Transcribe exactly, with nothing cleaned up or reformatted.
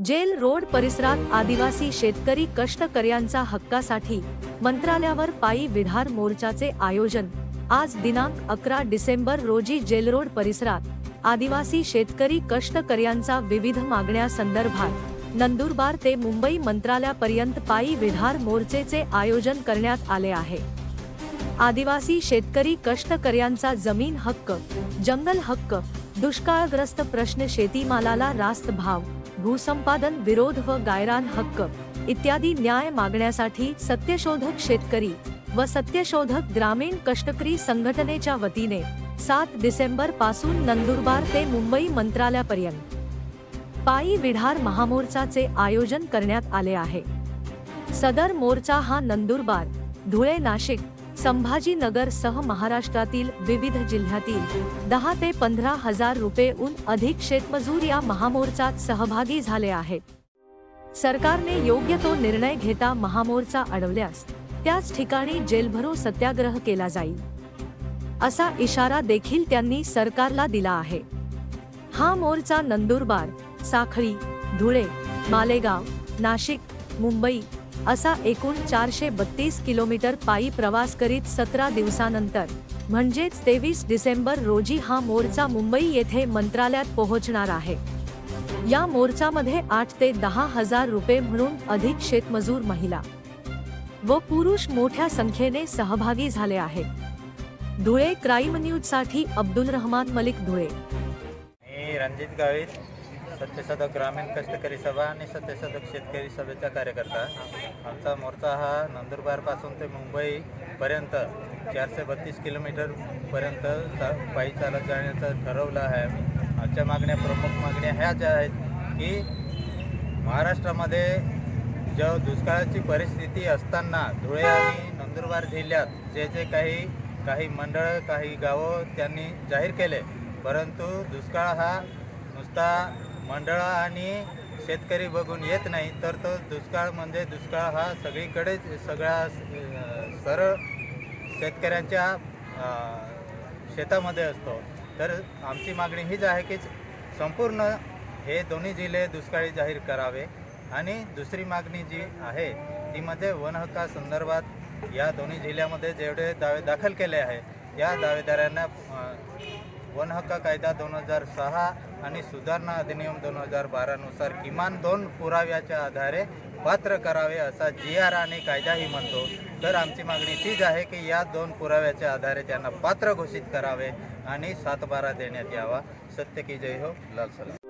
Gel road परिसरात आदिवासी शेतकरी कष्टकर्यांचा हक्कासाठी मंत्रालयावर पायी विधार मोर्चाचे आयोजन। आज दिनांक अकरा डिसेंबर रोजी जेल रोड परिसरात आदिवासी शेतकरी कष्टकर्यांचा विविध मागण्या संदर्भात नंदुरबार ते मुंबई मंत्रालयापर्यंत पायी विधार मोर्चेचे आयोजन करण्यात आले आहे। आदिवासी शेतकरी कष्टकर्यांचा जमीन हक्क, जंगल हक्क, दुष्काळग्रस्त प्रश्न, शेतीमालाला रास्त भाव, भूसंपादन विरोध व गायरान हक्क इत्यादी न्याय मागण्यासाठी सत्यशोधक शेतकरी व सत्यशोधक ग्रामीण कष्टकरी संघटनेच्या वतीने सात डिसेंबर पासून नंदुरबार ते मुंबई मंत्रालयापर्यंत पायी विधार महामोर्चाचे आयोजन करण्यात आले आहे। सदर मोर्चा हा नंदुरबार, धुळे, नाशिक, संभाजीनगर सह महाराष्ट्रातील विविध जिल्ह्यातील दहा ते पंधरा हजार रुपयेहून अधिक शेतमजूर या महामोर्चात सहभागी झाले आहेत। सरकारने योग्य तो निर्णय घेता महामोर्चा अडवल्यास त्याच ठिकाणी जेलभरो सत्याग्रह केला जाईल, असा इशारा देखील त्यांनी सरकारला दिला आहे। हा मोर्चा नंदुरबार, साखळी, धुळे, मालेगाव, नाशिक, मुंबई असा एकूण चारशे बत्तीस किलोमीटर पायी प्रवास करीत सतरा दिवसानंतर म्हणजेच तेवीस डिसेंबर रोजी हा मोर्चा मुंबई येथे मंत्रालयात पोहोचणार आहे। या मोर्चामध्ये आठ ते दहा हजार रुपये म्हणून अधिक शेतमजूर, महिला व पुरुष मोठ्या संख्येने सहभागी झाले आहेत। धुळे क्राईम न्यूज साठी अब्दुल रहमान मलिक, धुळे। मी रणजित गावित, सत्यशोधक ग्रामीण कष्टकरी सभा आणि सत्यशोधक शेतकरी सभेचा कार्यकर्ता। आमचा मोर्चा हा नंदुरबार पासून ते मुंबई पर्यंत चारशे बत्तीस किलोमीटर पर्यंत पायी चालत जाण्याचं ठरवलं आहे। आमच्या मागण्या, प्रमुख मागण्या ह्या ज्या आहेत की महाराष्ट्रामध्ये जो दुष्काळाची परिस्थिती असताना धुळे आणि नंदुरबार जिल्ह्यात जे जे काही काही मंडळ, काही गावं त्यांनी जाहीर केले, परंतु दुष्काळ हा नुसता मंडळ आणि शेतकरी बघून येत नाही, तर तो दुष्काळ म्हणजे दुष्काळ हा सगळीकडे सगळ्या सरळ शेतकऱ्यांच्या शेतामध्ये असतो। तर आमची मागणी हीच आहे की संपूर्ण हे दोन्ही जिल्हे दुष्काळी जाहीर करावे। आणि दुसरी मागणी जी आहे ती म्हणजे वन हक्कासंदर्भात या दोन्ही जिल्ह्यामध्ये जेवढे दावे दाखल केले आहे या दावेदारांना वन हक्क कायदा दोन हजार सहा आणि सुधारणा अधिनियम दोन हजार बारानुसार किमान दोन पुराव्याच्या आधारे पात्र करावे असा जी आर आणि कायदाही म्हणतो। तर आमची मागणी तीच आहे की या दोन पुराव्याच्या आधारे त्यांना पात्र घोषित करावे आणि सात बारा देण्यात यावा। सत्य की जय हो, लाल सलाम।